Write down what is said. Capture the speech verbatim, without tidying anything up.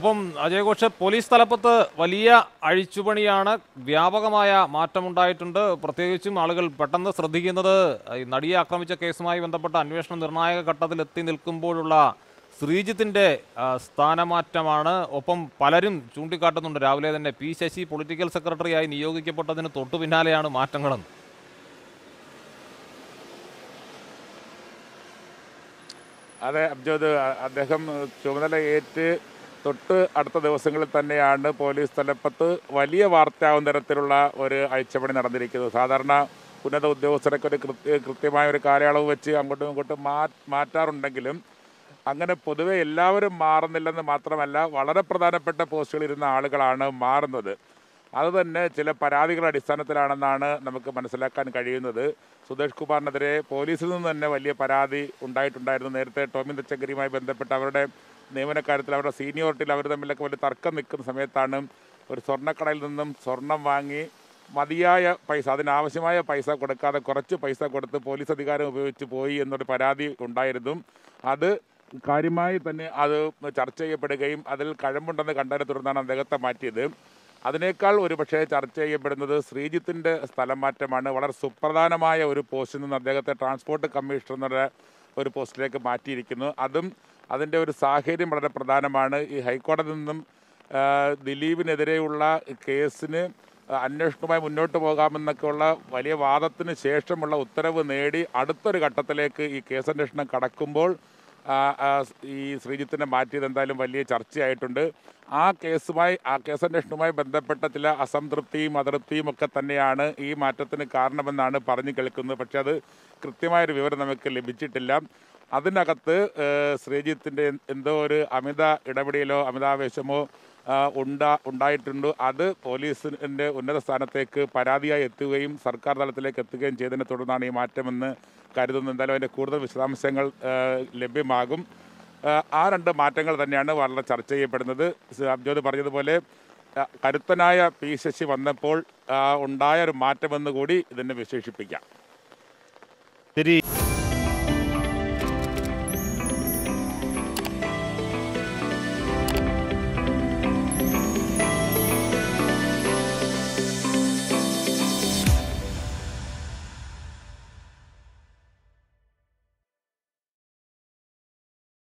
അപ്പം അജയ് ഘോഷ്, പോലീസ് തലപ്പത്ത് വലിയ അഴിച്ചുപണിയാണ്, വ്യാപകമായ മാറ്റമുണ്ടായിട്ടുണ്ട്. പ്രത്യേകിച്ചും ആളുകൾ പെട്ടെന്ന് ശ്രദ്ധിക്കുന്നത് ഈ നടിയെ ആക്രമിച്ച കേസുമായി ബന്ധപ്പെട്ട അന്വേഷണം നിർണായക ഘട്ടത്തിൽ എത്തി നിൽക്കുമ്പോഴുള്ള ശ്രീജിത്തിന്റെ സ്ഥാനമാറ്റമാണ്. ഒപ്പം പലരും ചൂണ്ടിക്കാട്ടുന്നുണ്ട് രാവിലെ തന്നെ പി ശശി പൊളിറ്റിക്കൽ സെക്രട്ടറിയായി നിയോഗിക്കപ്പെട്ടതിന് തൊട്ടു പിന്നാലെയാണ് മാറ്റങ്ങളെന്ന്. അതെ അബ്ജോദ്, അദ്ദേഹം ചുമതല ഏറ്റ് തൊട്ട് അടുത്ത ദിവസങ്ങളിൽ തന്നെയാണ് പോലീസ് തലപ്പത്ത് വലിയ വാർത്തയാവുന്ന തരത്തിലുള്ള ഒരു അഴിച്ചുപണി നടന്നിരിക്കുന്നത്. സാധാരണ ഉന്നത ഉദ്യോഗസ്ഥരൊക്കെ ഒരു കൃത്യ കൃത്യമായ ഒരു കാലയളവ് വെച്ച് അങ്ങോട്ടും ഇങ്ങോട്ടും മാ മാറ്റാറുണ്ടെങ്കിലും അങ്ങനെ പൊതുവെ എല്ലാവരും മാറുന്നില്ലെന്ന് മാത്രമല്ല, വളരെ പ്രധാനപ്പെട്ട പോസ്റ്റുകളിൽ ഇരുന്ന ആളുകളാണ് മാറുന്നത്. അതുതന്നെ ചില പരാതികളുടെ അടിസ്ഥാനത്തിലാണെന്നാണ് നമുക്ക് മനസ്സിലാക്കാൻ കഴിയുന്നത്. സുധേഷ് കുമാറിനെതിരെ പോലീസിൽ നിന്ന് തന്നെ വലിയ പരാതി ഉണ്ടായിട്ടുണ്ടായിരുന്നു. നേരത്തെ ടോമിൻ തച്ചങ്കരിയുമായി ബന്ധപ്പെട്ട് അവരുടെ നിയമനക്കാര്യത്തിൽ അവരുടെ സീനിയോറിറ്റിയിൽ അവർ തമ്മിലൊക്കെ വലിയ തർക്കം നിൽക്കുന്ന സമയത്താണ് ഒരു സ്വർണ്ണക്കടയിൽ നിന്നും സ്വർണം വാങ്ങി മതിയായ പൈസ, അതിനാവശ്യമായ പൈസ കൊടുക്കാതെ കുറച്ച് പൈസ കൊടുത്ത് പോലീസ് അധികാരം ഉപയോഗിച്ച് പോയി എന്നൊരു പരാതി ഉണ്ടായിരുന്നു. അത് കാര്യമായി തന്നെ അത് ചർച്ച ചെയ്യപ്പെടുകയും അതിൽ കഴമ്പുണ്ടെന്ന് കണ്ടതിനെ തുടർന്നാണ് അദ്ദേഹത്തെ മാറ്റിയത്. അതിനേക്കാൾ ഒരു പക്ഷേ ചർച്ച ചെയ്യപ്പെടുന്നത് ശ്രീജിത്തിൻ്റെ സ്ഥലം മാറ്റമാണ്. വളരെ സുപ്രധാനമായ ഒരു പോസ്റ്റിൽ നിന്ന് അദ്ദേഹത്തെ ട്രാൻസ്പോർട്ട് കമ്മീഷണർ എന്നുള്ള ഒരു പോസ്റ്റിലേക്ക് മാറ്റിയിരിക്കുന്നു. അതും അതിൻ്റെ ഒരു സാഹചര്യം വളരെ പ്രധാനമാണ്. ഈ ഹൈക്കോടതിയിൽ നിന്നും ദിലീപിനെതിരെയുള്ള കേസിന് അന്വേഷണവുമായി മുന്നോട്ട് പോകാമെന്നൊക്കെയുള്ള വലിയ വാദത്തിന് ശേഷമുള്ള ഉത്തരവ് നേടി അടുത്തൊരു ഘട്ടത്തിലേക്ക് ഈ കേസന്വേഷണം കടക്കുമ്പോൾ ഈ ശ്രീജിത്തിനെ മാറ്റിയത് എന്തായാലും വലിയ ചർച്ചയായിട്ടുണ്ട്. ആ കേസുമായി ആ കേസന്വേഷണവുമായി ബന്ധപ്പെട്ട ചില അസംതൃപ്തിയും അതൃപ്തിയും ഒക്കെ തന്നെയാണ് ഈ മാറ്റത്തിന് കാരണമെന്നാണ് പറഞ്ഞു കേൾക്കുന്നത്. പക്ഷെ അത് കൃത്യമായൊരു വിവരം നമുക്ക് ലഭിച്ചിട്ടില്ല. അതിനകത്ത് ശ്രീജിത്തിൻ്റെ എന്തോ ഒരു അമിത ഇടപെടലോ അമിതാവേശമോ ഉണ്ടാ ഉണ്ടായിട്ടുണ്ട്. അത് പോലീസിൻ്റെ ഉന്നത സ്ഥാനത്തേക്ക് പരാതിയായി എത്തുകയും സർക്കാർ തലത്തിലേക്ക് എത്തുകയും ചെയ്തതിനെ തുടർന്നാണ് ഈ മാറ്റമെന്ന് കരുതുന്നു. എന്തായാലും അതിൻ്റെ കൂടുതൽ വിശദാംശങ്ങൾ ലഭ്യമാകും. ആ രണ്ട് മാറ്റങ്ങൾ തന്നെയാണ് വളരെ ചർച്ച ചെയ്യപ്പെടുന്നത്. അബ്ജോദ് പറഞ്ഞതുപോലെ കരുത്തനായ പി ശശി വന്നപ്പോൾ ഉണ്ടായ ഒരു മാറ്റമെന്ന് കൂടി ഇതിനെ വിശേഷിപ്പിക്കാം.